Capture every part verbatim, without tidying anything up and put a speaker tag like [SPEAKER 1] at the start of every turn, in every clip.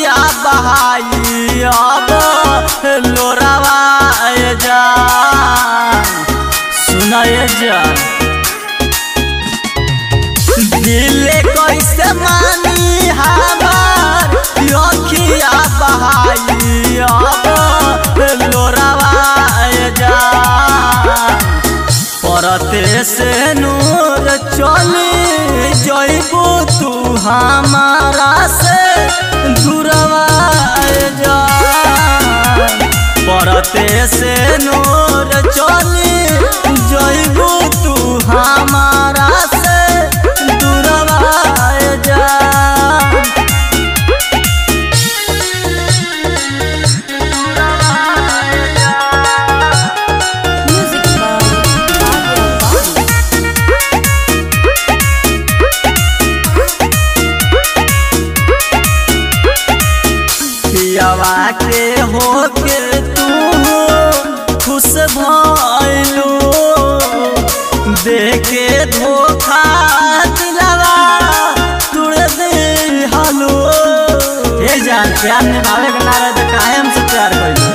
[SPEAKER 1] अखिया बहाई अब लोरावा जा सुनाए जा दिल कैसे मानी हमार अखिया बहाई अब लोरावा जा परते से नूर चली जइबू तू हमारा से दूरवा जा परते से नूर चली जइबू तू हमारा से दूरवा जा पियावा के होके तू खुश भइलू देखे धोखा दिलवा तुड़ दे हलो ये जान प्यार निभावे के नारे तो काहे हमसे प्यार कइलू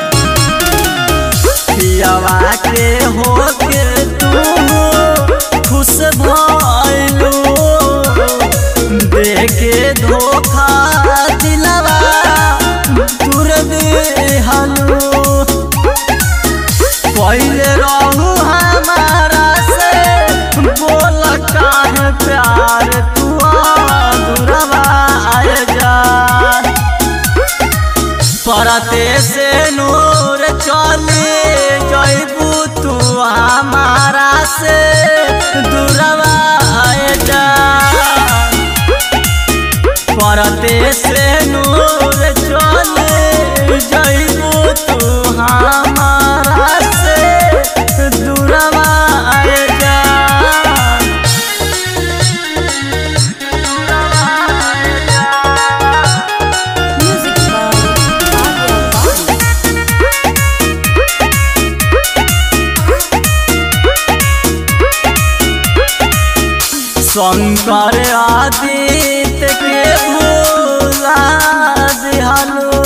[SPEAKER 1] पियावा के होके तू खुश भइलू देखे धोखा पहले रहू हमारा से बोल काहे प्यार तू दूरवा जा परते से नूर चली जइबू तू हमारा से दूरवा जा परते से नूर चली जइबू तू हमारा से दूरवा जा शंकर आदित्य के भूला दिहलो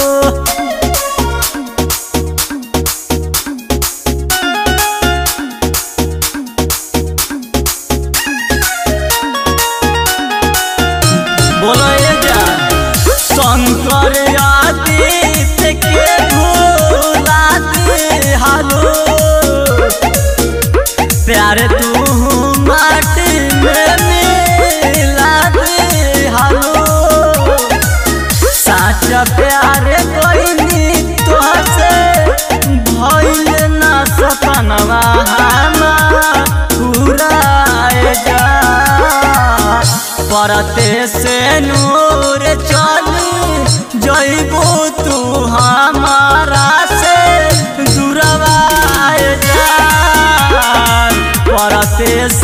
[SPEAKER 1] बोलो ये जा शंकर आदित्य के भूला दिहलो प्यार तू माटी में मिला दिहलो साचा प्यार कोई तोहसे भइल ना सपनवा हमार पूरा जा परते से नूर चली जइबू तू हमारा से दूरवा जा परते